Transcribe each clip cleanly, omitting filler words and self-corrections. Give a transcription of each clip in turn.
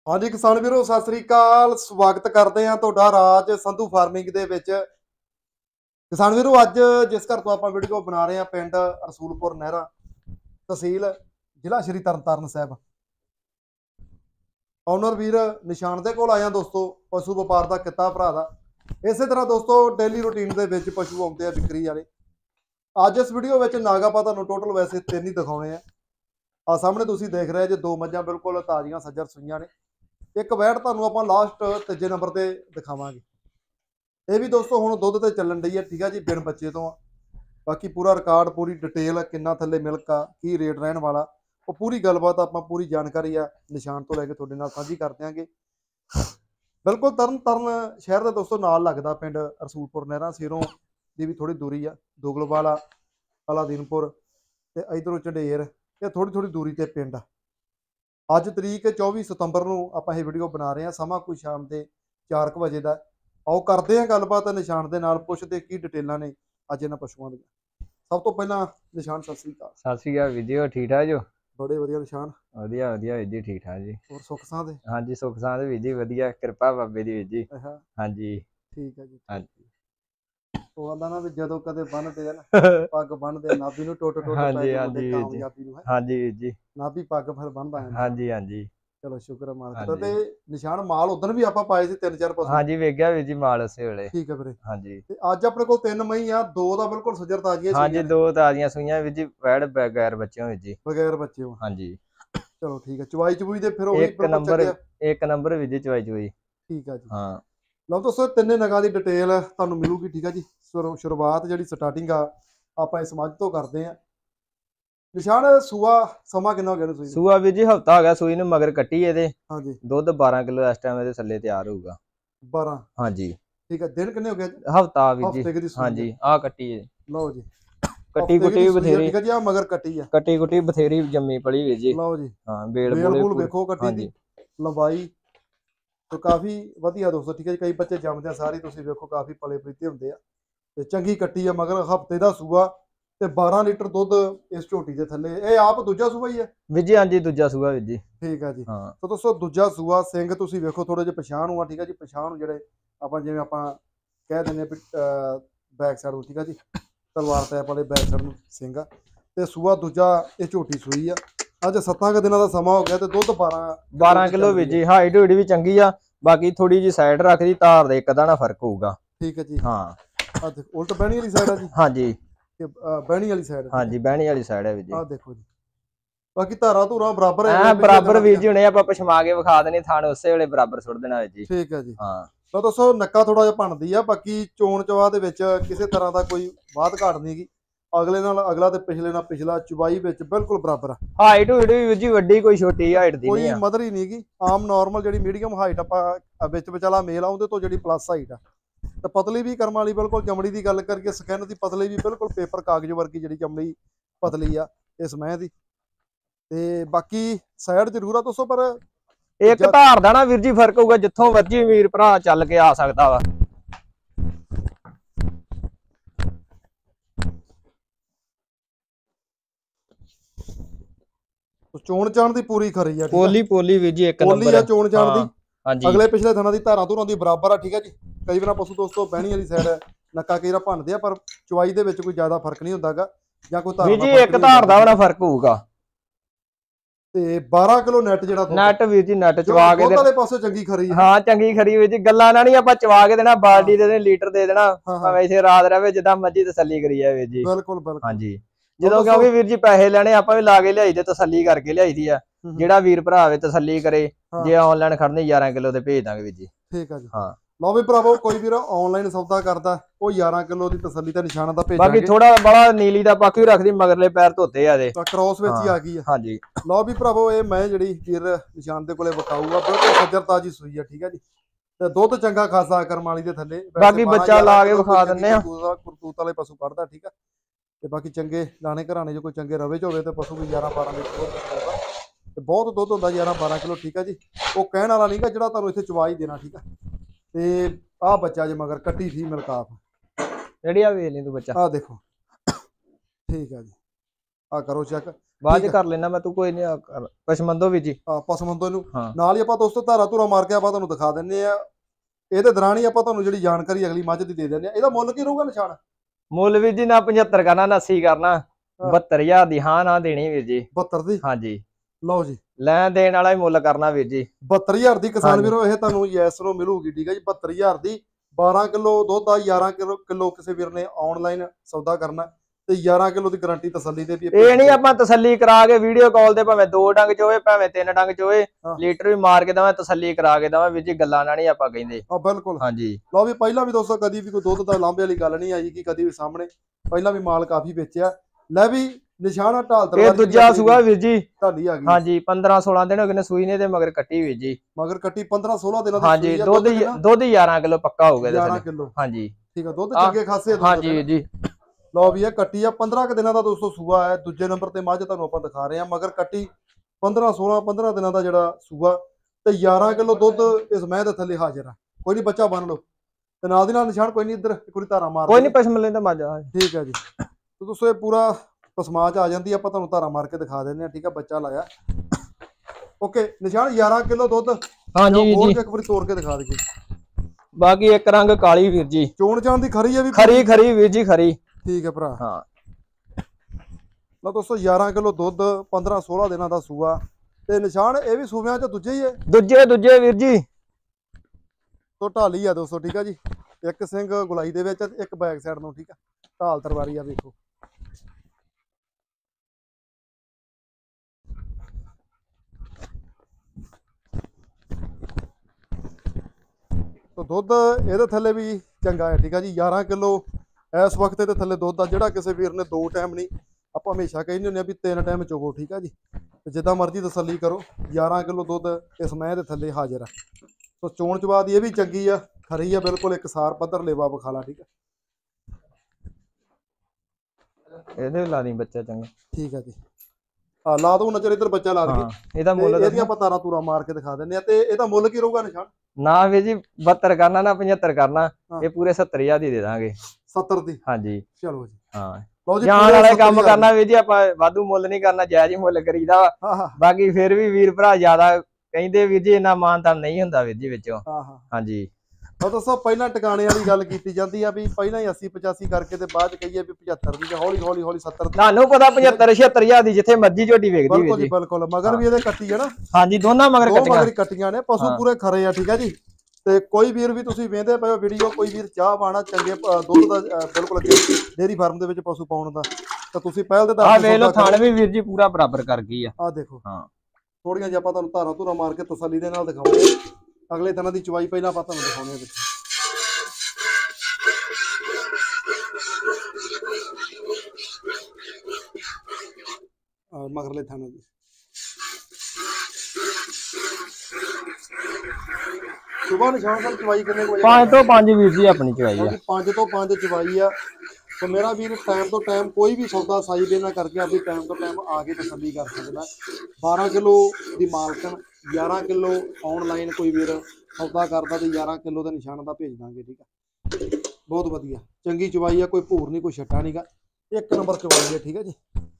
हाँ जी किसान वीरो सत श्री अकाल स्वागत करते हैं ਤੁਹਾਡਾ ਰਾਜ ਸੰਧੂ ਫਾਰਮਿੰਗ ਦੇ ਵਿੱਚ ਕਿਸਾਨ ਵੀਰੋ ਅੱਜ ਜਿਸ ਘਰ ਤੋਂ ਆਪਾਂ ਵੀਡੀਓ ਬਣਾ ਰਹੇ ਹਾਂ ਪਿੰਡ ਰਸੂਲਪੁਰ ਨਹਿਰਾ ਤਹਿਸੀਲ ਜ਼ਿਲ੍ਹਾ ਸ਼੍ਰੀ ਤਰਨਤਾਰਨ ਸਾਹਿਬ ਓਨਰ ਵੀਰ ਨਿਸ਼ਾਨ ਦੇ ਕੋਲ ਆਇਆ ਦੋਸਤੋ ਪਸ਼ੂ ਵਪਾਰ ਦਾ ਕਿੱਤਾ ਭਰਾ ਦਾ ਇਸੇ ਤਰ੍ਹਾਂ ਦੋਸਤੋ ਡੇਲੀ ਰੂਟੀਨ ਦੇ ਵਿੱਚ ਪਸ਼ੂ ਆਉਂਦੇ ਆ ਵਿਕਰੀ ਵਾਲੇ ਅੱਜ ਇਸ ਵੀਡੀਓ ਵਿੱਚ ਨਾਗਾਪਾ ਤੁਹਾਨੂੰ ਟੋਟਲ ਵੈਸੇ 3 ਹੀ ਦਿਖਾਉਣੇ ਆ ਸਾਹਮਣੇ ਤੁਸੀਂ ਦੇਖ ਰਹੇ ਜੇ 2 ਮੱਝਾਂ ਬਿਲਕੁਲ ਤਾਜ਼ੀਆਂ ਸੱਜਰ ਸੂਈਆਂ ਨੇ ਇੱਕ ਵੈਟ ਤੁਹਾਨੂੰ ਆਪਾਂ ਲਾਸਟ ਤੀਜੇ ਨੰਬਰ ਤੇ ਦਿਖਾਵਾਂਗੇ ਇਹ ਵੀ ਦੋਸਤੋ ਹੁਣ ਦੁੱਧ ਤੇ ਚੱਲਣ ਡਈ ਹੈ ਠੀਕ ਹੈ ਜੀ ਬਿਨ ਬੱਚੇ ਤੋਂ ਬਾਕੀ ਪੂਰਾ ਰਿਕਾਰਡ ਪੂਰੀ ਡਿਟੇਲ ਕਿੰਨਾ ਥੱਲੇ ਮਿਲਕ ਆ ਕੀ ਰੇਟ ਰਹਿਣ ਵਾਲਾ ਉਹ ਪੂਰੀ ਗੱਲਬਾਤ ਆਪਾਂ ਪੂਰੀ ਜਾਣਕਾਰੀ ਆ ਨਿਸ਼ਾਨ ਤੋਂ ਲੈ ਕੇ ਤੁਹਾਡੇ ਨਾਲ ਸਾਂਝੀ ਕਰ ਦਿਆਂਗੇ ਬਿਲਕੁਲ ਤਰਨ ਸ਼ਹਿਰ ਦਾ ਦੋਸਤੋ ਨਾਲ ਲੱਗਦਾ ਪਿੰਡ ਰਸੂਲਪੁਰ ਨਹਿਰਾ ਸਿਰੋਂ ਦੀ ਵੀ ਥੋੜੀ ਦੂਰੀ ਆ ਦੋਗਲਵਾਲਾ ਅਲਾਦੀਨਪੁਰ ਤੇ ਇਧਰੋਂ ਝੰਡੇਰ ਇਹ ਥੋੜੀ ਦੂਰੀ ਤੇ ਪਿੰਡ ਆ ਅੱਜ ਤਰੀਕ 24 ਸਤੰਬਰ ਨੂੰ ਆਪਾਂ ਇਹ ਵੀਡੀਓ ਬਣਾ ਰਹੇ ਹਾਂ ਸਮਾਂ ਕੋਈ ਸ਼ਾਮ ਦੇ 4 ਵਜੇ ਦਾ ਆਓ ਕਰਦੇ ਹਾਂ ਗੱਲਬਾਤ ਨਿਸ਼ਾਨ ਦੇ ਨਾਲ ਪੁੱਛਦੇ ਕੀ ਡਿਟੇਲਾਂ ਨੇ ਅੱਜ ਇਹਨਾਂ ਪਸ਼ੂਆਂ ਦੀਆਂ ਸਭ ਤੋਂ ਪਹਿਲਾਂ ਨਿਸ਼ਾਨ ਸਤਿ ਸ੍ਰੀ ਅਕਾਲ ਵੀਡੀਓ ਠੀਕ ਠਾਕ ਜੋ ਬੜੇ ਵਧੀਆ ਨਿਸ਼ਾਨ ਵਧੀਆ ਵੀਰ ਜੀ ਠੀਕ ਠਾਕ ਜੀ ਹੋਰ ਸੁੱਖ ਸਾਂ ਦੇ ਹਾਂਜੀ ਸੁੱਖ ਸਾਂ ਦੇ ਵੀਰ ਜੀ ਵਧੀਆ ਕਿਰਪਾ ਬਾਬੇ ਦੀ ਵੀਰ ਜੀ ਹਾਂਜੀ ਠੀਕ ਹੈ ਜੀ ਹਾਂਜੀ ਉਹ ਆਂਦਾ ਨਾ ਵੀ ਜਦੋਂ ਕਦੇ ਬੰਨਦੇ ਆ ਨਾ ਪੱਗ ਬੰਨਦੇ ਨਾਭੀ ਨੂੰ ਟੁੱਟ ਹਾਂਜੀ ਕਾਮਯਾਬੀ ਨੂੰ ਹਾਂਜੀ ਵੀਰ ਜੀ ਨਾਭੀ ਪੱਗ ਫਿਰ ਬੰਨਦਾ ਹੈ ਹਾਂਜੀ ਚਲੋ ਸ਼ੁਕਰ ਹੈ ਮਾਲਕ ਦਾ ਤੇ ਨਿਸ਼ਾਨ ਮਾਲ ਉਦੋਂ ਵੀ ਆਪਾਂ ਪਾਏ ਸੀ 3-4 ਪਸ਼ੂ ਹਾਂਜੀ ਵੇਖਿਆ ਵੀਰ ਜੀ ਮਾਲ ਉਸੇ ਵੇਲੇ ਠੀਕ ਹੈ ਵੀਰੇ ਹਾਂਜੀ ਤੇ ਅੱਜ ਆਪਣੇ ਕੋਲ 3 ਮਈ ਆ 2 ਦਾ ਬਿਲਕੁਲ ਸੱਜਰ ਤਾਜ਼ੀਆਂ ਹਾਂਜੀ 2 ਤਾਜ਼ੀਆਂ ਸੂਈਆਂ ਵੀਰ ਜੀ ਵੈੜ ਬਗੈਰ ਬੱਚਿਆਂ ਵੀਰ ਜੀ ਬਗੈਰ ਬੱਚੇ ਹਾਂਜੀ ਚਲੋ ਠੀਕ ਹੈ ਚਵਾਈ ਚਬੂਈ ਦੇ ਫਿਰ ਉਹ ਇੱਕ ਨੰਬਰ ਵੀਰ ਜੀ ਚਵਾਈ ਠੀਕ ਹੈ ਜੀ ਹਾਂ ਲਓ ਦੋਸਤੋ ਤਿੰਨੇ ਨਗਾਂ ਦੀ ਡਿਟੇਲ ਤੁਹਾਨੂੰ ਮਿਲੂਗੀ ਠੀਕ ਹੈ ਜੀ ਸ਼ੁਰੂਆਤ ਜਿਹੜੀ ਸਟਾਰਟਿੰਗ ਆ ਆਪਾਂ ਇਸ ਮੱਝ ਤੋਂ ਕਰਦੇ ਆ ਨਿਸ਼ਾਨ ਸੂਆ ਸਮਾਂ ਕਿੰਨਾ ਹੋ ਗਿਆ ਸੂਆ ਵੀਰ ਜੀ ਹਫਤਾ ਹੋ ਗਿਆ ਸੂਈ ਨੂੰ ਮਗਰ ਕੱਟੀ ਇਹਦੇ ਹਾਂਜੀ ਦੁੱਧ 12 ਕਿਲੋ ਇਸ ਟਾਈਮ ਇਹਦੇ ਥੱਲੇ ਤਿਆਰ ਹੋਊਗਾ 12 ਹਾਂਜੀ ਠੀਕ ਹੈ ਦਿਨ ਕਿੰਨੇ ਹੋ ਗਏ ਹਫਤਾ ਵੀਰ ਜੀ ਹਾਂਜੀ ਆ ਕੱਟੀ ਹੈ ਲਓ ਜੀ ਕੱਟੀ ਕੁੱਟੀ ਵੀ ਬਥੇਰੀ ਠੀਕ ਹੈ ਜੀ ਆ ਮਗਰ ਕੱਟੀ ਆ ਕੱਟੀ ਕੁੱਟੀ ਬਥੇਰੀ ਜੰਮੀ ਪਲੀ ਵੀਰ ਜੀ ਲਓ ਜੀ ਹਾਂ ਬੇਲ ਬੂਲ ਵੇਖੋ ਕੱਟੀ ਦੀ ਲੰਬਾਈ ਤੇ ਕਾਫੀ ਵਧੀਆ ਦੋਸਤੋ ਠੀਕ ਹੈ ਜੀ ਕਈ ਬੱਚੇ ਜੰਮਦੇ ਆ ਸਾਰੇ ਤੁਸੀਂ ਵੇਖੋ ਕਾਫੀ ਪਲੇ ਪ੍ਰੀਤੇ ਹੁੰਦੇ ਆ ਤੇ ਚੰਗੀ ਕੱਟੀ ਆ ਮਗਰ ਹਫਤੇ ਦਾ ਸੂਆ ਤੇ 12 ਲੀਟਰ ਦੁੱਧ ਇਸ ਝੋਟੀ ਦੇ ਥੱਲੇ ਇਹ ਆਪ ਦੂਜਾ ਸੂਆ ਹੀ ਹੈ ਵੀਰ ਜੀ ਹਾਂਜੀ ਦੂਜਾ ਸੂਆ ਵੀਰ ਜੀ ਠੀਕ ਹੈ ਜੀ ਹਾਂ ਤਾਂ ਦੋਸਤੋ ਦੂਜਾ ਸੂਆ ਸਿੰਘ ਤੁਸੀਂ ਵੇਖੋ ਥੋੜੇ ਜਿਹਾ ਪਛਾਣ ਨੂੰ ਆ ਠੀਕ ਹੈ ਜੀ ਪਛਾਣ ਨੂੰ ਜਿਹੜੇ ਆਪਾਂ ਜਿਵੇਂ ਆਪਾਂ ਕਹਿ ਦਿੰਦੇ ਬੈਕ ਸਾਈਡ ਨੂੰ ਠੀਕ ਹੈ ਜੀ ਤਲਵਾਰ ਟਾਈਪ ਵਾਲੇ ਬੈਕ ਸਾਈਡ ਨੂੰ ਸਿੰਘ ਆ ਤੇ ਸੂਆ ਦੂਜਾ ਇਹ ਝੋਟੀ ਸੂਈ ਆ ਅੱਜ 7 ਦਿਨਾਂ ਦਾ ਸਮਾਂ ਹੋ ਗਿਆ ਤੇ ਦੁੱਧ 12 ਕਿਲੋ ਵੀਰ ਜੀ ਹਾਈਟ ਹੁਈਟ ਵੀ ਚੰਗੀ ਆ ਬਾਕੀ ਥੋੜੀ ਜੀ ਸਾਈਡ ਰੱਖਦੀ ਧਾਰ ਦੇ ਇੱਕ ਦਾ ਨਾ ਫਰਕ ਹੋਊਗਾ ਠੀਕ ਹੈ ਜੀ ਹਾਂ ਆ ਦੇਖੋ ਉਲਟ ਬਹਿਣੀ ਵਾਲੀ ਸਾਈਡ ਆ ਜੀ ਹਾਂਜੀ ਤੇ ਬਹਿਣੀ ਵਾਲੀ ਸਾਈਡ ਹਾਂਜੀ ਬਹਿਣੀ ਵਾਲੀ ਸਾਈਡ ਹੈ ਵੀਰ ਜੀ ਆ ਦੇਖੋ ਜੀ ਬਾਕੀ ਧਾਰਾ ਧੂਰਾ ਬਰਾਬਰ ਹੈ ਬਰਾਬਰ ਵੀਰ ਜੀ ਹੁਣੇ ਆਪਾਂ ਪਛਮਾ ਕੇ ਵਿਖਾ ਦੇਣੇ ਥਾਣ ਉਸੇ ਵੇਲੇ ਬਰਾਬਰ ਸੁੱਟ ਦੇਣਾ ਵੀਰ ਜੀ ਠੀਕ ਹੈ ਜੀ ਹਾਂ ਤਾਂ ਦੋਸਤੋ ਨੱਕਾ ਥੋੜਾ ਜਿਹਾ ਭਣਦੀ ਆ ਬਾਕੀ ਚੋਣ ਚਵਾ ਦੇ ਵਿੱਚ ਕਿਸੇ ਤਰ੍ਹਾਂ ਦਾ ਕੋਈ ਬਾਤ ਘਾਟ ਨਹੀਂ ਗੀ ਅਗਲੇ ਨਾਲ ਅਗਲਾ ਤੇ ਪਿਛਲੇ ਨਾਲ ਪਿਛਲਾ ਚੁਬਾਈ ਵਿੱਚ ਬਿਲਕੁਲ ਬਰਾਬਰ ਆ ਹਾਈਟ ਹੁਈਟ ਵੀ ਵੀਰ ਜੀ ਵੱਡੀ ਕੋਈ ਛੋਟੀ ਹਾਈਟ ਦੀ ਨਹੀਂ ਆ ਕੋਈ ਮਦਰ ਹੀ ਨਹੀਂ ਗੀ ਆਮ ਨਾਰਮਲ ਜਿਹੜੀ ਮੀਡੀਅਮ ਹਾਈਟ ਆਪਾਂ ਵਿੱਚ ਵਿਚਾਲਾ ਮੇਲ ਆ ਉਹਦੇ ਤੋਂ ਜਿਹੜੀ ਪਲੱਸ ਹਾਈਟ ਆ ਤੇ ਪਤਲੀ ਵੀ ਕਰਮ ਵਾਲੀ ਬਿਲਕੁਲ ਚਮੜੀ ਦੀ ਗੱਲ ਕਰਕੇ ਸਕਿਨ ਦੀ ਪਤਲੀ ਵੀ ਬਿਲਕੁਲ ਪੇਪਰ ਕਾਗਜ਼ ਵਰਗੀ ਜਿਹੜੀ ਚਮੜੀ ਪਤਲੀ ਆ ਇਸ ਮਹਿ ਦੀ ਤੇ ਬਾਕੀ ਸਾਈਡ ਜ਼ਰੂਰ ਆ ਦੋਸਤੋ ਪਰ ਇੱਕ ਧਾਰ ਦਾ ਨਾ ਵੀਰ ਜੀ ਫਰਕ ਹੋਊਗਾ ਜਿੱਥੋਂ ਮਰਜੀ ਵੀਰ ਭਰਾ ਚੱਲ ਕੇ ਆ ਸਕਦਾ ਵਾ ਚੋਣ ਚਾਣ ਦੀ ਪੂਰੀ ਖਰੀ ਆ ਪੋਲੀ ਵੀਰ ਜੀ ਇੱਕ ਨੰਬਰ ਆ ਚੋਣ ਚਾਣ ਦੀ ਹਾਂਜੀ ਅਗਲੇ ਪਿਛਲੇ ਥਾਣਾ ਦੀ ਧਾਰਾਂ ਧੂਰਾਂ ਦੀ ਬਰਾਬਰ ਆ ਠੀਕ ਹੈ ਜੀ ਕਈ ਵਾਰ ਪਸ਼ੂ ਦੋਸਤੋ ਬਹਿਣੀ ਵਾਲੀ ਸਾਈਡ ਨੱਕਾ ਕਈਰਾ ਭੰਨਦੇ ਆ ਪਰ ਚੁਆਈ ਦੇ ਵਿੱਚ ਕੋਈ ਜ਼ਿਆਦਾ ਫਰਕ ਨਹੀਂ ਹੁੰਦਾਗਾ ਜਾਂ ਕੋਈ ਧਾਰ ਜੀ ਇੱਕ ਧਾਰ ਦਾ ਬੜਾ ਫਰਕ ਹੋਊਗਾ ਤੇ 12 ਕਿਲੋ ਨੈਟ ਜਿਹੜਾ ਨੈਟ ਵੀਰ ਜੀ ਨੈਟ ਚਵਾ ਕੇ ਉਹਦੇ ਪਾਸੇ ਚੰਗੀ ਖਰੀ ਹਾਂ ਚੰਗੀ ਖਰੀ ਵੀਰ ਜੀ ਗੱਲਾਂ ਨਾਲ ਨਹੀਂ ਆਪਾਂ ਚਵਾ ਕੇ ਦੇਣਾ ਬਾਲਟੀ ਦੇ ਦੇਣਾ ਲੀਟਰ ਦੇ ਦੇਣਾ ਭਾਵੇਂ ਇਥੇ ਰਾਤ ਰਹੇ ਜਿੱਦਾਂ ਮਰਜੀ ਤਸੱਲੀ ਕਰੀ ਜਾਵੇ ਜੀ ਬਿਲਕੁਲ ਹਾਂਜੀ ਜਦੋਂ ਕਿਉਂਕਿ ਵੀਰ ਜੀ ਪੈਸੇ ਲੈਣੇ ਆਪਾਂ ਵੀ ਲਾ ਕੇ ਲਿਆਈ ਤੇ ਤਸੱਲੀ ਕਰਕੇ ਲਿਆਈ ਦੀ ਆ ਜਿਹੜਾ ਵੀਰ ਭਰਾ ਆਵੇ ਤਸੱਲੀ ਕਰੇ ਜੇ ਆਨਲਾਈਨ ਖੜਨੇ 11 ਕਿਲੋ ਤੇ ਭੇਜ ਦਾਂਗੇ ਵੀਰ ਜੀ ਠੀਕ ਆ ਜੀ ਹਾਂ ਲਓ ਵੀ ਭਰਾਵੋ ਕੋਈ ਵੀਰ ਆਨਲਾਈਨ ਸੌਦਾ ਕਰਦਾ ਉਹ 11 ਕਿਲੋ ਦੀ ਤਸੱਲੀ ਤੇ ਨਿਸ਼ਾਨਾ ਦਾ ਭੇਜਾਂਗੇ ਬਾਕੀ ਥੋੜਾ ਬੜਾ ਨੀਲੀ ਦਾ ਪੱਖ ਵੀ ਰੱਖਦੀ ਮਗਰਲੇ ਪੈਰ ਧੋਤੇ ਆ ਦੇ ਕ੍ਰੋਸ ਵਿੱਚ ਹੀ ਆ ਗਈ ਆ ਹਾਂਜੀ ਲਓ ਵੀ ਭਰਾਵੋ ਇਹ ਮੈਂ ਜਿਹੜੀ ਵੀਰ ਨਿਸ਼ਾਨ ਦੇ ਕੋਲੇ ਵਿਕਾਊਗਾ ਬਿਲਕੁਲ ਸੱਜਰ ਤਾਜੀ ਸੂਈ ਆ ਠੀਕ ਆ ਜੀ ਤੇ ਦੁੱਧ ਚੰਗਾ ਖਾਸਾ ਕਰਮ ਵਾਲੀ ਦੇ ਥੱਲੇ ਬਾਕੀ ਬੱਚਾ ਲਾ ਕੇ ਵਿਖਾ ਦਿੰਨੇ ਆ ਕਰਤੂਤ ਵਾਲੇ ਪਸ਼ੂ ਕੱਢਦਾ ਠੀਕ ਆ ਤੇ ਬਾਕੀ ਚੰਗੇ ਦਾਣੇ ਘਰਾਣੇ ਜੋ ਕੋਈ ਚੰਗੇ ਰਵੇ ਚ ਹੋਵੇ ਤੇ ਪਸ਼ੂ ਵੀ 11-12 ਲੀਟਰ ਤੇ ਬਹੁਤ ਦੁੱਧ ਹੁੰਦਾ 11-12 ਕਿਲੋ ਠੀਕ ਆ ਜੀ ਉਹ ਕਹਿਣ ਵਾਲਾ ਨਹੀਂਗਾ ਜਿਹੜਾ ਤੁਹਾਨੂੰ ਇੱਥੇ ਚਵਾਈ ਦੇਣਾ ਠੀਕ ਆ ਤੇ ਆਹ ਬੱਚਾ ਜੇ ਮਗਰ ਕੱਟੀ ਫੀਮੇਲ ਕਾਫ ਜਿਹੜੀ ਆ ਵੇਖ ਲਈ ਤੂੰ ਬੱਚਾ ਆਹ ਦੇਖੋ ਠੀਕ ਆ ਜੀ ਆ ਕਰੋ ਚੈੱਕ ਬਾਅਦ ਚ ਕਰ ਲੈਣਾ ਮੈਂ, ਤੂੰ ਕੋਈ ਨਹੀਂ ਪਸ਼ਮੰਦੋ ਵੀਰ ਜੀ। ਪਸਮੰਦੋ ਇਹਨੂੰ ਹਾਂ ਨਾਲ ਹੀ ਆਪਾਂ ਦੋਸਤੋ ਧਾਰਾ ਧੂਰਾ ਮਾਰ ਕੇ ਆਪਾਂ ਤੁਹਾਨੂੰ ਦਿਖਾ ਦਿੰਨੇ ਆ। ਇਹਦੇ ਦੌਰਾਨ ਹੀ ਆਪਾਂ ਤੁਹਾਨੂੰ ਜਿਹੜੀ ਜਾਣਕਾਰੀ ਅਗਲੀ ਮੱਝ ਦੀ ਦੇ ਦਿੰਦੇ ਆ। ਇਹਦਾ ਮੁੱਲ ਕੀ ਰਹੂਗਾ ਨਿਸ਼ਾਨ? ਮੁੱਲ ਵੀਰ ਜੀ ਨਾ 75 ਕਰਨਾ ਨਾ 80 ਕਰਨਾ, 72000 ਦੀ ਹਾਂ ਨਾ ਦੇਣੀ ਵੀਰ ਜੀ। 72 ਦੀ? ਹਾਂਜੀ ਲਓ ਜੀ, ਲੈਣ ਦੇਣ ਵਾਲਾ ਹੀ ਮੁੱਲ ਕਰਨਾ ਵੀਰ ਜੀ। 72000 ਦੀ ਕਿਸਾਨ ਵੀਰੋ ਇਹ ਤੁਹਾਨੂੰ ਯੈਸ ਨੂੰ ਮਿਲੂਗੀ। ਠੀਕ ਹੈ ਜੀ, 72000 ਦੀ 12 ਕਿਲੋ ਦੁੱਧ ਆ, 11 ਕਿਲੋ ਕਿਸੇ ਵੀਰ ਨੇ ਆਨਲਾਈਨ ਸੌਦਾ ਕਰਨਾ ਤੇ 11 ਕਿਲੋ ਦੀ ਗਾਰੰਟੀ ਤਸੱਲੀ ਤੇ ਵੀ ਇਹ ਨਹੀਂ ਆਪਾਂ ਤਸੱਲੀ ਕਰਾ ਕੇ ਵੀਡੀਓ ਕਾਲ ਤੇ ਭਾਵੇਂ 2 ਡੰਗ ਚ ਹੋਵੇ ਭਾਵੇਂ 3 ਡੰਗ ਚ ਹੋਵੇ, ਲੀਟਰ ਵੀ ਮਾਰ ਕੇ ਦਵਾਂ ਤਸੱਲੀ ਕਰਾ ਕੇ ਦਵਾਂ ਵੀਰ ਜੀ, ਗੱਲਾਂ ਨਾਲ ਨਹੀਂ ਆਪਾਂ ਕਹਿੰਦੇ। ਬਿਲਕੁਲ ਹਾਂਜੀ। ਲਓ ਵੀ ਪਹਿਲਾਂ ਵੀ ਦੋਸਤੋ ਕਦੀ ਵੀ ਕੋਈ ਦੁੱਧ ਦਾ ਲਾਂਭੇ ਵਾਲੀ ਗੱਲ ਨਹੀਂ ਆਈ ਕਿ ਕਦੀ ਵੀ ਸਾਹਮਣੇ, ਪਹਿਲਾਂ ਵੀ ਮਾਲ ਕਾਫੀ ਵੇਚਿਆ। ਲੈ ਵੀ ਨਿਸ਼ਾਨ ਢਾਲ ਤਲਵਾਰ ਇਹ ਦੂਜਾ ਸੂਆ ਵੀਰ ਜੀ ਢਾਲੀ ਆ ਗਈ। ਹਾਂਜੀ 15-16 ਦਿਨ ਹੋ ਗਏ ਨੇ ਸੂਈ ਨੇ ਤੇ ਮਗਰ ਕੱਟੀ ਵੀਰ ਜੀ। ਮਗਰ ਕੱਟੀ 15-16 ਦਿਨਾਂ ਦੀ ਹਾਂਜੀ। ਦੁੱਧ 11 ਕਿਲੋ ਪੱਕਾ ਹੋ ਗਿਆ 11 ਕਿਲੋ। ਹਾਂਜੀ ਠੀਕ ਆ, ਦੁੱਧ ਚੰਗੇ ਖਾਸੇ। ਹਾਂਜੀ ਵੀਰ ਜੀ। ਲਓ ਵੀ ਇਹ ਕੱਟੀ ਆ 15 ਕੁ ਦਿਨਾਂ ਦਾ ਦੋਸਤੋ ਸੂਆ ਹੈ। ਦੂਜੇ ਨੰਬਰ ਤੇ ਮੱਝ ਤੁਹਾਨੂੰ ਆਪਾਂ ਦਿਖਾ ਰਹੇ ਹਾਂ, ਮਗਰ ਕੱਟੀ 15 ਦਿਨਾਂ ਦਾ ਜਿਹੜਾ ਸੂਆ ਤੇ 11 ਕਿਲੋ ਦੁੱਧ ਇਸ ਮਹਿ ਦੇ ਥੱਲੇ ਹਾਜ਼ਰ ਆ। ਕੋਈ ਨਹੀਂ ਬੱਚਾ ਬੰਨ ਲਓ ਤੇ ਨਾਲ ਦੀ ਨਾਲ ਨਿਸ਼ਾਨ ਕੋਈ ਨਹੀਂ, ਇੱਧਰ ਇੱਕ ਵਾਰੀ ਧਾਰਾ ਮਾਰ ਕੋਈ ਨਹੀਂ ਪਸ਼ਮ ਲੈਂਦਾ ਮੱਝ। ਠੀਕ ਹੈ ਜੀ, ਤੇ ਦੋਸਤੋ ਇਹ ਪੂਰਾ ਪਸਮਾ ਚ ਆ ਜਾਂਦੀ, ਆਪਾਂ ਤੁਹਾਨੂੰ ਧਾਰਾ ਮਾਰ ਕੇ ਦਿਖਾ ਦਿੰਦੇ ਆ। ਠੀਕ ਆ, ਬੱਚਾ ਲਾਇਆ। ਓਕੇ ਨਿਸ਼ਾਨ 11 ਕਿਲੋ ਦੁੱਧ। ਹਾਂਜੀ ਵੀਰ ਜੀ, ਇੱਕ ਵਾਰੀ ਤੋੜ ਕੇ ਦਿਖਾ ਦਈਏ। ਬਾਕੀ ਇੱਕ ਰੰਗ ਕਾਲੀ ਵੀਰ ਜੀ, ਚੋਣ ਚਾਣ ਦੀ ਖਰੀ ਹੈ ਵੀ? ਖਰੀ ਵੀਰ ਜੀ, ਖਰੀ। ਠੀਕ ਹੈ ਭਰਾ। ਹਾਂ ਲਓ ਦੋਸਤੋ 11 ਕਿਲੋ ਦੁੱਧ 15-16 ਦਿਨਾਂ ਦਾ ਸੂਆ ਤੇ ਨਿਸ਼ਾਨ ਇਹ ਵੀ ਸੂਬਿਆਂ ਚ ਦੂਜੇ ਹੀ ਹੈ? ਦੂਜੇ ਵੀਰ ਜੀ। ਤੋਂ ਢਾਲੀ ਆ ਦੋਸਤੋ। ਠੀਕ ਆ ਜੀ, ਇੱਕ ਸਿੰਘ ਗੁਲਾਈ ਦੇ ਵਿੱਚ, ਇੱਕ ਬੈਕ ਸਾਈਡ ਨੂੰ। ਠੀਕ ਆ, ਢਾਲ ਤਰਵਾਰੀ ਆ ਵੇਖੋ। ਤੋਂ ਦੁੱਧ ਇਹਦੇ ਥੱਲੇ ਵੀ ਚੰਗਾ ਹੈ। ਠੀਕ ਆ ਜੀ, 11 ਕਿਲੋ ਇਸ ਵਕਤ ਇਹਦੇ ਥੱਲੇ ਦੁੱਧ ਆ, ਜਿਹੜਾ ਕਿਸੇ ਵੀਰ ਨੇ 2 ਟਾਈਮ ਨਹੀਂ, ਆਪਾਂ ਹਮੇਸ਼ਾ ਕਹਿੰਦੇ ਹੁੰਦੇ ਆ ਵੀ 3 ਟਾਈਮ ਚੋਵੋ। ਠੀਕ ਆ ਜੀ, ਤੇ ਜਿੱਦਾਂ ਮਰਜ਼ੀ ਤਸੱਲੀ ਕਰੋ। 11 ਕਿਲੋ ਦੁੱਧ ਇਸ ਮਹਿ ਦੇ ਥੱਲੇ ਹਾਜ਼ਰ ਆ। ਸੋ ਚੋਣ ਚਵਾ ਦੀ ਇਹ ਵੀ ਚੰਗੀ ਆ, ਖਰੀ ਆ, ਬਿਲਕੁਲ ਇਕਸਾਰ ਪੱਧਰ ਲੇਵਾ ਵਿਖਾਲਾ। ਠੀਕ ਆ, ਇਹਦੇ ਲਾ ਦੀ ਬੱਚਾ ਚੰਗਾ। ਠੀਕ ਆ ਜੀ, ਲਾ ਦੋ ਨਜ਼ਰ ਇੱਧਰ, ਬੱਚਾ ਲਾ ਦਈਏ। ਇਹਦਾ ਮੁੱਲ ਇਹਦੀਆਂ ਆਪਾਂ ਤਾਰਾਂ ਤੂਰਾ ਮਾਰ ਕੇ ਦਿਖਾ ਦਿੰਦੇ ਆ। ਤੇ ਇਹਦਾ ਮੁੱਲ ਕੀ ਰਹੂਗਾ ਨਿਸ਼ਾਨ? ਨਾ ਵੀਰ ਜੀ 72 ਕਰਨਾ ਨਾ 75 ਕਰਨਾ, ਇਹ ਪੂਰੇ 70000 ਦੀ ਦੇ ਦਾਂਗੇ। 70 ਦੀ? ਹਾਂਜੀ। ਚਲੋ ਜੀ, ਹਾਂ ਲਓ ਜੀ, ਜਾਣ ਵਾਲੇ ਕੰਮ ਕਰਨਾ ਵੀਰ ਜੀ, ਆਪਾਂ ਵਾਧੂ ਮੁੱਲ ਨਹੀਂ ਕਰਨਾ, ਜਾਇਜ਼ ਹੀ ਮੁੱਲ ਕਰੀਦਾ। ਬਾਕੀ ਫਿਰ ਵੀ ਵੀਰ ਭਰਾ ਜ਼ਿਆਦਾ ਕਹਿੰਦੇ ਵੀਰ ਜੀ ਇੰਨਾ ਮਾਨਤਾਨ ਨਹੀਂ ਹੁੰਦਾ ਵੀਰ ਜੀ ਵਿੱਚੋਂ। ਹਾਂਜੀ। ਉਹ ਦੱਸੋ ਪਹਿਲਾਂ ਟਿਕਾਣੇ ਵਾਲੀ ਗੱਲ ਕੀਤੀ ਜਾਂਦੀ ਆ ਵੀ ਪਹਿਲਾਂ ਹੀ 80-85 ਕਰਕੇ ਤੇ ਬਾਅਦ ਚ ਕਹੀਏ ਵੀ 75 ਦੀ, ਹੌਲੀ ਹੌਲੀ 70 ਦੀ। ਤੁਹਾਨੂੰ ਪਤਾ 75-76000 ਦੀ ਜਿੱਥੇ ਮਰਜ਼ੀ ਝੋਟੀ ਵੇਖਦੀ ਵੀਰ ਜੀ। ਬਿਲਕੁਲ। ਮਗਰ ਵੀ ਇਹਦੇ ਕੱਟੀ ਹੈ ਨਾ? ਹਾਂਜੀ, ਦੋਨਾਂ ਮਗਰ ਕੱਟੀਆਂ ਨੇ। ਪਸ਼ੂ ਪੂਰੇ ਖਰੇ ਆ। ਠੀਕ ਹੈ ਜੀ, ਤੇ ਕੋਈ ਵੀਰ ਵੀ ਤੁਸੀਂ ਵੇਖਦੇ ਪਏ ਵੀਡੀਓ, ਕੋਈ ਵੀਰ ਚਾਹ ਪਾਣਾ ਚੰਗੇ ਦੁੱਧ ਦਾ ਬਿਲਕੁਲ ਡੇਅਰੀ ਫਾਰਮ ਦੇ ਵਿੱਚ ਪਸ਼ੂ ਪਾਉਣ ਦਾ, ਤਾਂ ਤੁਸੀਂ ਪਹਿਲ ਦੇ ਆ ਵੇਖ ਲਓ, ਥਣ ਵੀ ਵੀਰ ਜੀ ਪੂਰਾ ਬਰਾਬਰ ਕਰ ਗਈ ਆ। ਆ ਦੇਖੋ। ਹਾਂ, ਥੋੜੀਆਂ ਜਿਹਾ ਆਪਾਂ ਤੁਹਾਨੂੰ ਧਾਰਾ ਧੂਰਾ ਮਾਰ ਕੇ ਤਸੱਲੀ ਦੇ ਨਾਲ ਦਿਖਾਉਂਦੇ। ਅਗਲੇ ਦਿਨਾਂ ਦੀ ਚਵਾਈ ਪਹਿਲਾਂ ਆਪਾਂ ਤੁਹਾਨੂੰ ਦਿਖਾਉਂਦੇ ਹਾਂ। ਮਗਰਲੇ ਥਾਣਾ ਦੀ ਸੁਬਾਹ ਨਿਸ਼ਾਨ ਸਾਹਿਬ ਚਵਾਈ ਕਿੰਨੇ ਵਜੇ? 5 ਤੋਂ 5 ਵੀਰ ਜੀ ਆਪਣੀ ਚਵਾਈ ਆ। 5 ਤੋਂ 5 ਚਵਾਈ ਆ। ਤੇ ਮੇਰਾ ਵੀਰ ਟਾਈਮ ਤੋਂ ਟਾਈਮ ਕੋਈ ਵੀ ਸੌਦਾ ਸਾਈ ਦੇ ਨਾਲ ਕਰਕੇ ਆਪਣੀ ਟਾਈਮ ਤੋਂ ਟਾਈਮ ਆ ਕੇ ਤਸੱਲੀ ਕਰ ਸਕਦਾ। 12 ਕਿਲੋ ਦੀ ਮਾਲਕਣ, 11 ਕਿਲੋ ਆਨਲਾਈਨ ਕੋਈ ਵੀਰ ਸੌਦਾ ਕਰਦਾ ਤੇ 11 ਕਿਲੋ ਦੇ ਨਿਸ਼ਾਨ ਦਾ ਭੇਜ ਦਾਂਗੇ। ਠੀਕ ਆ, ਬਹੁਤ ਵਧੀਆ ਚੰਗੀ ਚਵਾਈ ਆ, ਕੋਈ ਭੂਰ ਨਹੀਂ, ਕੋਈ ਛੱਟਾ ਨਹੀਂਗਾ, 1 ਨੰਬਰ ਚਵਾਈ ਹੈ। ਠੀਕ ਹੈ ਜੀ,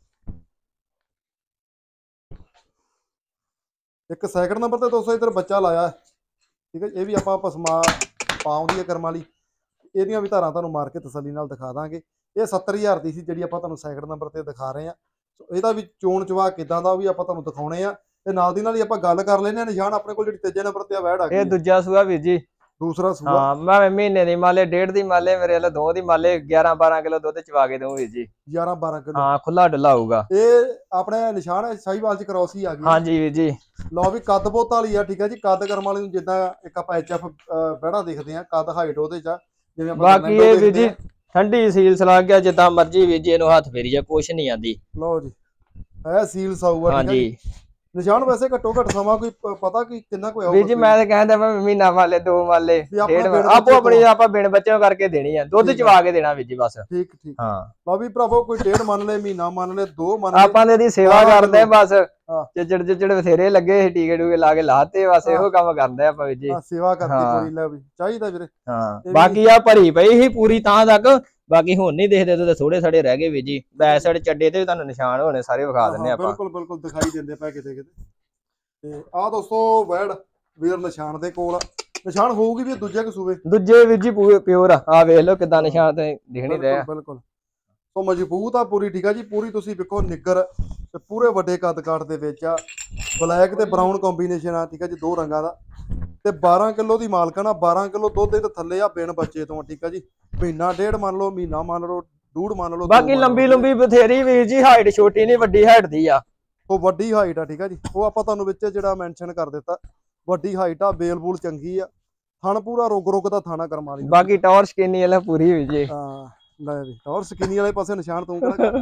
ਇੱਕ ਸੈਕਿੰਡ ਨੰਬਰ ਤੇ ਦੋਸਤੋ ਇੱਧਰ ਬੱਚਾ ਲਾਇਆ। ਠੀਕ ਹੈ, ਇਹ ਵੀ ਆਪਾਂ ਪਸਮਾ ਪਾਉਂਦੀ ਹੈ ਕਰਮ ਵਾਲੀ। ਇਹਦੀਆਂ ਵੀ ਧਾਰਾਂ ਤੁਹਾਨੂੰ ਮਾਰ ਕੇ ਤਸੱਲੀ ਨਾਲ ਦਿਖਾ ਦਾਂਗੇ। ਇਹ 70000 ਦੀ ਸੀ ਜਿਹੜੀ ਆਪਾਂ ਤੁਹਾਨੂੰ ਸੈਕਿੰਡ ਨੰਬਰ ਤੇ ਦਿਖਾ ਰਹੇ ਹਾਂ। ਇਹਦਾ ਵੀ ਚੋਣ ਚਵਾ ਕਿਦਾਂ ਦਾ ਉਹ ਵੀ ਆਪਾਂ ਤੁਹਾਨੂੰ ਦਿਖਾਉਣੇ ਆ। ਤੇ ਨਾਲ ਦੀ ਨਾਲ ਹੀ ਆਪਾਂ ਗੱਲ ਕਰ ਲੈਂਦੇ ਆ। ਨਿਸ਼ਾਨ ਆਪਣੇ ਕੋਲ ਜਿਹੜੀ ਤੀਜੇ ਨੰਬਰ ਤੇ ਆ ਵੈੜ ਆ ਗਈ, ਇਹ ਦੂਜਾ ਸੂਆ ਵੀਰ ਜੀ। ਦੂਸਰਾ ਸੂਆ? ਹਾਂ, ਮੈਂ ਮਹੀਨੇ ਦੀ ਮਾਲੇ, 1.5 ਦੀ ਮਾਲੇ, ਮੇਰੇ ਵੱਲ 2 ਦੀ ਮਾਲੇ, 11-12 ਕਿਲੋ ਦੁੱਧ ਚਵਾ ਕੇ ਦਊਂ ਵੀਰ ਜੀ। 11-12 ਕਿਲੋ? ਹਾਂ, ਖੁੱਲਾ ਡੁੱਲਾ ਹੋਊਗਾ। ਇਹ ਆਪਣੇ ਨਿਸ਼ਾਨ ਸਾਹੀਵਾਲ ਚ ਕ੍ਰੋਸ ਹੀ ਆ ਗਈ। ਹਾਂਜੀ ਵੀਰ ਜੀ। ਲਓ ਵੀ ਕੱਦ ਬਹੁਤ ਵਾਲੀ ਆ। ਠੀਕ ਹੈ ਜੀ, ਕੱਦ ਕਰਮ ਵਾਲੇ ਨੂੰ ਜਿੱਦਾਂ ਇੱਕ ਆਪਾਂ ਐਚਐਫ ਵੈੜਾ ਦੇਖਦੇ ਆ, ਕੱਦ ਹਾਈਟ ਉਹਦੇ ਚ ਜਿਵੇਂ ਆਪਾਂ। ਬਾਕੀ ਇਹ ਵੀਰ ਜੀ ਠੰਡੀ ਸੀਲ ਸਲਾ ਗਿਆ, ਜਿੱਦਾਂ ਮਰਜੀ ਵੀਰ ਜੀ ਇਹਨੂੰ ਹੱਥ ਫੇਰੀ ਜਾ, ਕੁਛ ਨਹੀਂ ਆਂਦੀ। ਲਓ ਜੀ, ਇਹ ਸੀਲ ਸਾਊਗਾ। ਹਾਂਜੀ। ਨਿਸ਼ਾਨ ਵੈਸੇ ਘੱਟੋ ਘੱਟ ਸਮਾਂ ਕੋਈ ਪਤਾ ਕਿ ਕਿੰਨਾ ਕੋਈ ਆਊਗਾ? ਵੀਰ ਜੀ ਮੈਂ ਤਾਂ ਕਹਿੰਦਾ ਮੈਂ ਮਹੀਨਾ ਵਾਲੇ 2 ਵਾਲੇ ਆਪੋ ਆਪਣੀ ਆਪਾਂ ਬਿਨ ਬੱਚਿਆਂ ਕਰਕੇ ਦੇਣੀ ਆ, ਦੁੱਧ ਚਵਾ ਕੇ ਦੇਣਾ ਵੀਰ ਜੀ ਬਸ। ਠੀਕ ਠੀਕ। ਹਾਂ, ਲਓ ਵੀ ਭਰਾਵੋ, ਕੋਈ 1.5 ਮੰਨ ਲੈ, ਮਹੀਨਾ ਮੰਨ ਲੈ, 2 ਮੰਨ ਲੈ, ਆਪਾਂ ਇਹਦੀ ਸੇਵਾ ਕਰਦੇ ਬਸ। ਚਿਚੜ ਬਥੇਰੇ ਲੱਗੇ, ਟੀਕੇ ਟੂਕੇ ਲਾ ਕੇ ਲਾਤੇ, ਬਸ ਇਹੋ ਕੰਮ ਕਰਦੇ ਆਪਾਂ ਵੀਰ ਜੀ। ਸੇਵਾ ਕਰਦੀ ਕੋਈ ਲੈ ਵੀ ਚਾਹੀਦਾ ਵੀਰੇ। ਹਾਂ, ਬਾਕੀ ਆ ਭਰੀ ਪਈ ਸੀ ਪੂਰੀ ਤਾਂ ਤੱਕ ਬਾਕੀ ਹੁਣ ਨਹੀਂ ਦੇਖਦੇ ਤੇ ਥੋੜੇ ਥੜੇ ਰਹਿ ਗਏ ਵੀਰ ਜੀ। ਬੈਕ ਸਾਈਡ ਚੱਡੇ ਤੇ ਵੀ ਤੁਹਾਨੂੰ ਨਿਸ਼ਾਨ ਹੋਣੇ ਸਾਰੇ ਵਿਖਾ ਦਿੰਦੇ ਆਪਾਂ। ਬਿਲਕੁਲ ਬਿਲਕੁਲ ਦਿਖਾਈ ਦਿੰਦੇ ਪਏ ਕਿਤੇ ਕਿਤੇ। ਤੇ ਆਹ ਦੋਸਤੋ ਵੈੜ ਵੀਰ ਨਿਸ਼ਾਨ ਦੇ ਕੋਲ ਨਿਸ਼ਾਨ ਹੋਊਗੀ ਵੀ ਦੂਜੇ ਕਿ ਸੂਬੇ ਦੂਜੇ ਵੀਰ ਜੀ ਪਿਓਰ ਆ ਵੇਖ ਲਓ ਕਿਦਾਂ ਨਿਸ਼ਾਨ ਤੇ ਦਿਖਣੇ ਰਹੇ। ਬਿਲਕੁਲ ਸੋ ਮਜ਼ਬੂਤ ਆ ਪੂਰੀ, ਠੀਕ ਆ ਜੀ ਪੂਰੀ। ਤੁਸੀਂ ਵੇਖੋ ਨਿੱਗਰ ਤੇ ਪੂਰੇ ਵੱਡੇ ਕੱਦ ਕਾਠ ਦੇ ਵਿੱਚ ਆ, ਬਲੈਕ ਤੇ ਬਰਾਊਨ ਕੰਬੀਨੇਸ਼ਨ ਆ, ਠੀਕ ਆ ਜੀ, ਦੋ ਰੰਗਾਂ ਦਾ। ਤੇ 12 ਕਿਲੋ ਦੀ ਮਾਲਕਣ ਆ, 12 ਕਿਲੋ ਦੁੱਧ ਦੇ ਥੱਲੇ ਆ ਬਿਨ ਬੱਚੇ ਤੋਂ, ਠੀਕ ਆ ਜੀ। ਮਹੀਨਾ ਡੇਢ ਮੰਨ ਲਓ, ਮਹੀਨਾ ਮੰਨ ਲਓ, ਡੂਢ ਮੰਨ ਲਓ। ਬਾਕੀ ਲੰਬੀ ਬਥੇਰੀ ਵੀਰ ਜੀ, ਹਾਈਟ ਛੋਟੀ ਨਹੀਂ ਵੱਡੀ ਹਾਈਟ ਦੀ ਆ। ਉਹ ਵੱਡੀ ਹਾਈਟ ਆ, ਠੀਕ ਆ ਜੀ। ਉਹ ਆਪਾਂ ਤੁਹਾਨੂੰ ਵਿੱਚ ਜਿਹੜਾ ਮੈਂਸ਼ਨ ਕਰ ਦਿੱਤਾ, ਵੱਡੀ ਹਾਈਟ ਆ, ਬੇਲ ਬੂਲ ਚੰਗੀ ਆ, ਥਣ ਪੂਰਾ ਰੁਕ ਦਾ ਥਾਣਾ ਕਰਮਾ ਲਈ। ਬਾਕੀ ਟੌਰ ਸਕੀਨੀ ਵਾਲਾ ਪੂਰੀ ਹੋਈ ਜੀ। ਹਾਂ ਲੈ ਜੀ, ਟੌਰ ਸਕੀਨੀ ਵਾਲੇ ਪਾਸੇ ਨਿਸ਼ਾਨ ਤੂੰ ਕਿਹੜਾ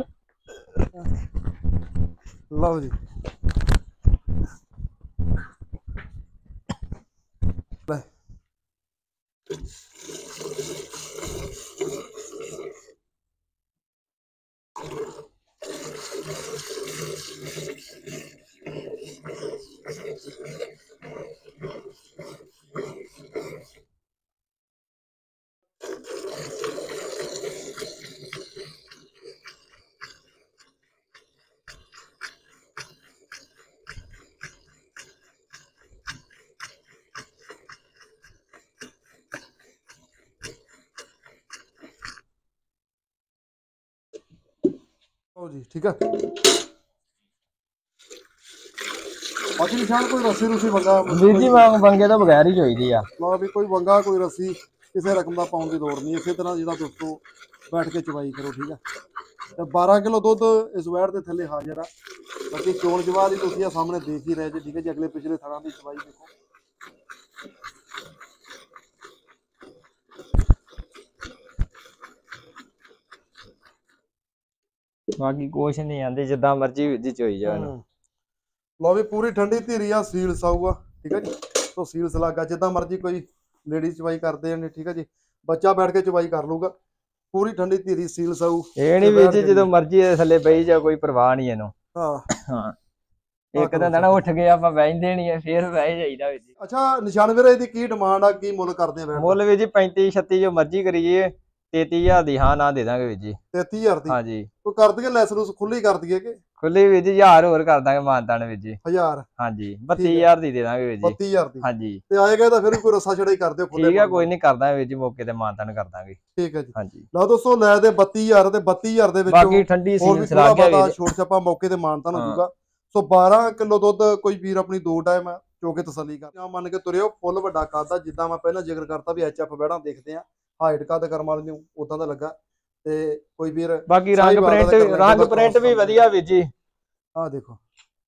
ਲਓ ਜੀ। ਲੈ ਜੀ, ਠੀਕ ਆ। ਬਾਕੀ ਨਿਸ਼ਾਨ ਕੋਈ ਰੱਸੀ ਰੁਸੀ ਵੰਗਾ ਵੀਰ ਜੀ ਵੰਗੇ ਤੋਂ ਬਗੈਰ ਹੀ ਚਾਹੀਦੀ ਆ। ਲਓ ਵੀ ਕੋਈ ਵੰਗਾ ਕੋਈ ਰੱਸੀ ਕਿਸੇ ਰਕਮ ਦਾ ਪਾਉਣ ਦੀ ਲੋੜ ਨਹੀਂ। ਇਸੇ ਤਰ੍ਹਾਂ ਜਿਹੜਾ ਦੋਸਤੋ ਬੈਠ ਕੇ ਚਵਾਈ ਕਰੋ, ਠੀਕ ਆ। ਤੇ 12 ਕਿਲੋ ਦੁੱਧ ਇਸ ਵੈੜ ਦੇ ਥੱਲੇ ਹਾਜ਼ਰ ਆ। ਬਾਕੀ ਚੋਣ ਜਵਾਬ ਦੀ ਤੁਸੀਂ ਆ ਸਾਹਮਣੇ ਦੇਖ ਹੀ ਰਹੇ ਜੀ, ਠੀਕ ਹੈ ਜੀ। ਅਗਲੇ ਪਿਛਲੇ ਥਾਂ ਦੀ ਚਵਾਈ ਦੇਖੋ। ਬਾਕੀ ਕੁਛ ਨਹੀਂ ਆਂਦੇ, ਜਿੱਦਾਂ ਮਰਜ਼ੀ ਵੀਰ ਜੀ ਚੋਈ ਜਾਣ। ਲਓ ਵੀ ਪੂਰੀ ਠੰਡੀ ਧੀਰੀ ਆ, ਸੀਲ ਸਾਊ ਆ, ਠੀਕ ਹੈ ਜੀ। ਸੋ ਸੀਲ ਸਲਾਗਾ ਜਿੱਦਾਂ ਮਰਜ਼ੀ ਕੋਈ ਲੇਡੀ ਚਵਾਈ ਕਰਦੇ ਨੇ, ਠੀਕ ਹੈ ਜੀ। ਬੱਚਾ ਬੈਠ ਕੇ ਚਵਾਈ ਕਰ ਲੂਗਾ। ਪੂਰੀ ਠੰਡੀ ਧੀਰੀ ਸੀਲ ਸਾਊ। ਇਹ ਨਹੀਂ ਵੀਰ ਜੀ ਜਦੋਂ ਮਰਜ਼ੀ ਥੱਲੇ ਬਈ ਜਾ, ਕੋਈ ਪਰਵਾਹ ਨਹੀਂ ਇਹਨੂੰ। ਹਾਂ ਇੱਕ ਦਿਨ ਨਾ ਉੱਠ ਗਏ ਆਪਾਂ ਬਹਿੰਦੇ ਨਹੀਂ, ਫੇਰ ਬਹਿ ਜਾਈਦਾ ਵੀਰ ਜੀ। ਅੱਛਾ ਨਿਸ਼ਾਨ ਵੀਰੇ ਇਹਦੀ ਕੀ ਡਿਮਾਂਡ ਆ, ਕੀ ਮੁੱਲ ਕਰਦੇ ਆ? ਮੁੱਲ ਵੀਰ ਜੀ 35 36 ਜੋ ਮਰਜ਼ੀ ਕਰੀਏ, 33000 ਦੀ ਹਾਂ ਨਾ ਦੇ ਦਾਂਗੇ ਵੀਰ ਜੀ। 33000 ਦੀ? ਹਾਂਜੀ। ਕੋਈ ਕਰ ਦਈਏ ਲੈਸ ਲੂਸ, ਖੁੱਲੀ ਕਰ ਦਈਏ ਕਿ? ਖੁੱਲੀ ਵੀਰ ਜੀ 1000 ਹੋਰ ਕਰ ਦਾਂਗੇ ਮਾਨਤਾਨ ਵੀਰ ਜੀ। 1000? ਹਾਂਜੀ 32000 ਦੀ ਦੇ ਦਾਂਗੇ ਵੀਰ ਜੀ। 32000 ਦੀ? ਹਾਂਜੀ। ਤੇ ਆਏਗਾ ਤਾਂ ਫਿਰ ਕੋਈ ਰੱਸਾ ਛੜਾਈ ਕਰ ਦਿਓ ਖੁੱਲੇ। ਠੀਕ ਆ, ਕੋਈ ਨਹੀਂ ਕਰਦਾ ਵੀਰ ਜੀ, ਮੌਕੇ ਤੇ ਮਾਨਤਾਨ ਕਰ ਦਾਂਗੇ। ਠੀਕ ਹੈ ਜੀ। ਹਾਂਜੀ ਲਓ ਦੋਸਤੋ ਲੈ ਦੇ 32000 ਤੇ 32000 ਦੇ ਵਿੱਚ ਬਾਕੀ ਠੰਡੀ ਸੀਲ ਸਲਾ ਗਿਆ ਵੀਰ। ਛੋਟ ਛੱਪਾ ਮੌਕੇ ਤੇ ਮਾਨਤਾਨ ਹੋ ਜਾਊਗਾ। ਸੋ 12 ਕਿਲੋ ਦੁੱਧ ਕੋਈ ਵੀਰ ਆਪਣੀ 2 ਟਾਈਮ ਚੋ ਕੇ ਤਸੱਲੀ ਕਰ ਆ, ਮੰਨ ਕੇ ਤੁਰਿਓ। ਫੁੱਲ ਵੱਡਾ ਕੱਦ ਆ, ਜਿੱਦਾਂ ਮੈਂ ਪਹਿਲਾਂ ਜ਼ਿਕਰ ਕਰਤਾ ਵੀ ਐਚਐਫ ਬੈੜਾਂ ਦੇਖਦੇ ਆ, ਹਾਈਟ ਕੱਦ ਕਰਮ ਵਾਲੇ ਨੂੰ ਉਦਾਂ ਦਾ ਲੱਗਾ। ਤੇ ਕੋਈ ਵੀਰ ਬਾਕੀ ਰੰਗ ਪ੍ਰਿੰਟ ਵੀ ਵਧੀਆ ਵੀਰ ਜੀ। ਆਹ ਦੇਖੋ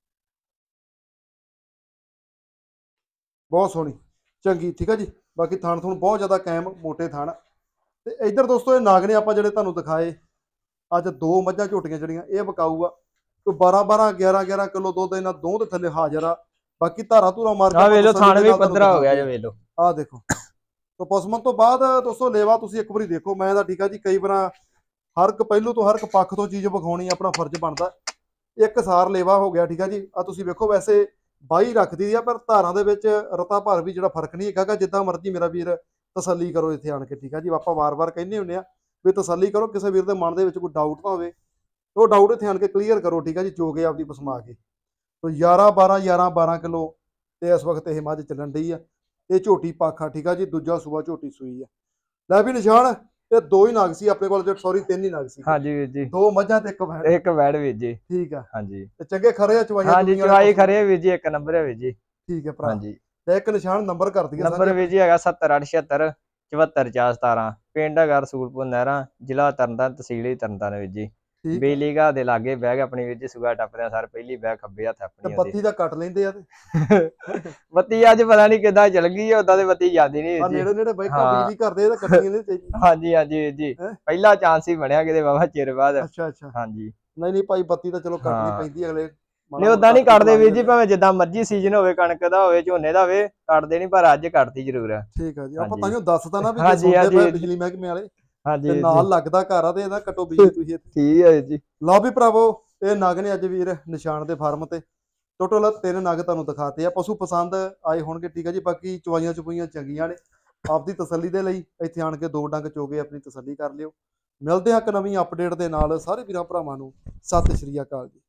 ਬਹੁਤ ਸੋਹਣੀ ਚੰਗੀ, ਠੀਕ ਆ ਜੀ। ਬਾਕੀ ਥਣ ਥੁਣ ਬਹੁਤ ਜ਼ਿਆਦਾ ਕਾਇਮ, ਮੋਟੇ ਥਣ। ਤੇ ਇੱਧਰ ਦੋਸਤੋ ਇਹ ਨਾਗ ਨੇ ਆਪਾਂ ਜਿਹੜੇ ਤੁਹਾਨੂੰ ਦਿਖਾਏ ਅੱਜ, 2 ਮੱਝਾਂ ਝੋਟੀਆਂ ਜਿਹੜੀਆਂ ਇਹ ਵਿਕਾਊ ਆ। ਕੋਈ 12 11 ਕਿਲੋ ਦੁੱਧ ਇਹਨਾਂ ਦੋ ਦੇ ਥੱਲੇ ਹਾਜ਼ਰ ਆ। ਬਾਕੀ ਧਾਰਾ ਧੂਰਾ ਮਾਰ ਕੇ ਆ ਵੇਖ ਲਓ, ਥਣ ਵੀ ਪੱਧਰਾ ਹੋ ਗਿਆ ਜੇ ਵੇਖ ਲਓ। ਆਹ ਦੇਖੋ। ਤਾਂ ਪਸਮਨ ਤੋਂ ਬਾਅਦ ਦੋਸਤੋ ਲੇਵਾ ਤੁਸੀਂ ਇੱਕ ਵਾਰੀ ਦੇਖੋ। ਮੈਂ ਤਾਂ ਠੀਕ ਆ ਜੀ, ਕਈ ਵਾਰ ਹਰ ਇੱਕ ਪਹਿਲੂ ਤੋਂ ਹਰ ਇੱਕ ਪੱਖ ਤੋਂ ਚੀਜ਼ ਵਿਖਾਉਣੀ ਆਪਣਾ ਫਰਜ਼ ਬਣਦਾ। ਇੱਕ ਸਾਰ ਲੇਵਾ ਹੋ ਗਿਆ, ਠੀਕ ਆ ਜੀ। ਆ ਤੁਸੀਂ ਵੇਖੋ, ਵੈਸੇ 22 ਰੱਖਦੀ ਆ, ਪਰ ਧਾਰਾਂ ਦੇ ਵਿੱਚ ਰਤਾ ਭਰ ਵੀ ਜਿਹੜਾ ਫਰਕ ਨਹੀਂ ਹੈਗਾ। ਜਿੱਦਾਂ ਮਰਜ਼ੀ ਮੇਰਾ ਵੀਰ ਤਸੱਲੀ ਕਰੋ ਇੱਥੇ ਆਣ ਕੇ, ਠੀਕ ਆ ਜੀ। ਆਪਾਂ ਵਾਰ-ਵਾਰ ਕਹਿੰਦੇ ਹੁੰਦੇ ਆ ਵੀ ਤਸੱਲੀ ਕਰੋ, ਕਿਸੇ ਵੀਰ ਦੇ ਮਨ ਦੇ ਵਿੱਚ ਕੋਈ ਡਾਊਟ ਨਾ ਹੋਵੇ। ਉਹ ਡਾਊਟ ਇੱਥੇ ਆਣ ਕੇ ਕਲੀਅਰ ਕਰੋ, ਠੀਕ ਆ ਜੀ। ਚੋਗੇ ਆਪਦੀ ਪਸਮਾ ਕੇ। ਤੋ 11 ਕਿਲੋ ਤੇ ਇਸ ਵਕਤ ਇਹ ਮੱਝ ਚੱਲਣ ਡਈ ਆ। ਇਹ ਝੋਟੀ ਪਾਖਾ, ਠੀਕ ਆ ਜੀ। ਦੂਜਾ ਸੂਆ ਝੋਟੀ ਸੂਈ ਆ। ਲੈ ਵੀ ਨਿਸ਼ਾਨ ਇਹ 2 ਹੀ ਨਾਗ ਸੀ ਆਪਣੇ ਕੋਲ, ਸੌਰੀ 3 ਹੀ ਨਾਗ ਸੀ। ਹਾਂਜੀ ਵੀਰ ਜੀ, 2 ਮੱਝਾਂ ਤੇ ਇੱਕ ਵੈੜ ਵੀਰ ਜੀ। ਠੀਕ ਆ। ਹਾਂਜੀ ਤੇ ਚੰਗੇ ਖਰੇ ਆ ਚਵਾਈਆਂ? ਹਾਂਜੀ ਚਵਾਈ ਖਰੇ ਵੀਰ ਜੀ, 1 ਨੰਬਰ ਹੈ ਵੀਰ ਜੀ। ਠੀਕ ਹੈ ਭਰਾ। ਹਾਂਜੀ ਤੇ ਇੱਕ ਨਿਸ਼ਾਨ ਨੰਬਰ ਕਰ ਦਈਏ। ਨੰਬਰ ਵੀਰ ਜੀ ਹੈਗਾ 70876 74417। ਪਿੰਡ ਹੈਗਾ ਰਸੂਲਪੁਰ ਨਹਿਰਾ, ਜ਼ਿਲ੍ਹਾ ਤਰਨਤਾਰਨ, ਤਹਿਸੀਲ ਤਰਨਤਾਰਨ ਵੀਰ ਜੀ। ਬਿਜਲੀ ਘਰ ਦੇ ਲਾਗੇ ਬੈਗ ਆਪਣੀ ਵੀਰ ਜੀ। ਸੁਗਾ ਟੱਪਦਿਆਂ ਸਰ ਪਹਿਲੀ ਬੈਗ ਖੱਬੇ ਹੱਥ ਆਪਣੀ। ਬੱਤੀ ਦਾ ਕੱਟ ਲੈਂਦੇ ਆ ਤੇ ਬੱਤੀ ਅੱਜ ਪਤਾ ਨਹੀਂ ਕਿੱਦਾਂ ਚੱਲ ਗਈ, ਉਦਾਂ ਤੇ ਬੱਤੀ ਜਾਂਦੀ ਨਹੀਂ ਵੀਰ ਜੀ। ਨੇੜੇ ਬਾਈਕਾਂ ਬਿਜਲੀ ਘਰ ਦੇ ਤਾਂ ਕੱਟਣੀ ਨਹੀਂ ਚਾਹੀਦੀ। ਹਾਂਜੀ ਵੀਰ ਜੀ, ਪਹਿਲਾ ਚਾਂਸ ਹੀ ਬਣਿਆ ਕਿਤੇ ਬਾਬਾ ਚਿਰ ਬਾਅਦ। ਅੱਛਾ ਹਾਂਜੀ। ਨਹੀਂ ਭਾਈ, ਬੱਤੀ ਤਾਂ ਚਲੋ ਕੱਟਣੀ ਪੈਂਦੀ ਅਗਲੇ। ਨਹੀਂ ਉਦਾਂ ਨਹੀਂ ਕੱਟਦੇ ਵੀਰ ਜੀ, ਭਾਵੇਂ ਜਿੱਦਾਂ ਮਰਜ਼ੀ ਸੀਜ਼ਨ ਹੋਵੇ, ਕਣਕ ਦਾ ਹੋਵੇ, ਝੋਨੇ ਦਾ ਹੋਵੇ, ਕੱਟਦੇ ਨਹੀਂ, ਪਰ ਅੱਜ ਕੱਟਦੀ ਜ਼ਰੂਰ ਆ। ਠੀਕ ਆ ਜੀ। ਆਪਾਂ ਤਾਂ ਦੱਸਦਾ ਨਾ ਵੀ ਬਿਜਲੀ ਮਹਿਕਮੇ ਵਾਲੇ ਹਾਂਜੀ ਨਾਲ ਲੱਗਦਾ ਘਰ ਆ, ਤੇ ਇਹਦਾ ਕੱਟੋ ਬਿਜਲੀ ਤੁਸੀਂ। ਠੀਕ ਹੈ ਜੀ। ਲਓ ਵੀ ਭਰਾਵੋ, ਇਹ ਨਗ ਨੇ ਅੱਜ ਵੀਰ ਨਿਸ਼ਾਨ ਦੇ ਫਾਰਮ ਤੇ ਟੋਟਲ 3 ਨਗ ਤੁਹਾਨੂੰ ਦਿਖਾਤੇ ਆ। ਪਸ਼ੂ ਪਸੰਦ ਆਏ ਹੋਣਗੇ, ਠੀਕ ਆ ਜੀ। ਬਾਕੀ ਚਵਾਈਆਂ ਚੁਪਈਆਂ ਚੰਗੀਆਂ ਨੇ। ਆਪਦੀ ਤਸੱਲੀ ਦੇ ਲਈ ਇੱਥੇ ਆਣ ਕੇ 2 ਡੰਗ ਚੋਗੇ ਆਪਣੀ ਤਸੱਲੀ ਕਰ ਲਿਓ। ਮਿਲਦੇ ਹਾਂ ਇੱਕ ਨਵੀਂ ਅਪਡੇਟ ਦੇ ਨਾਲ। ਸਾਰੇ ਵੀਰਾਂ ਭਰਾਵਾਂ ਨੂੰ ਸਤਿ ਸ਼੍ਰੀ ਅਕਾਲ ਜੀ।